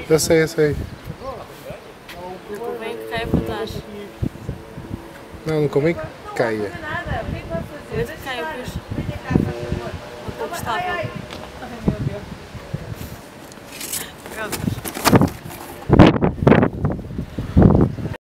Eu sei, eu sei. Não convém que caia para trás. Não, não convém que caia. Medo que caia, pois. Não estou gostável.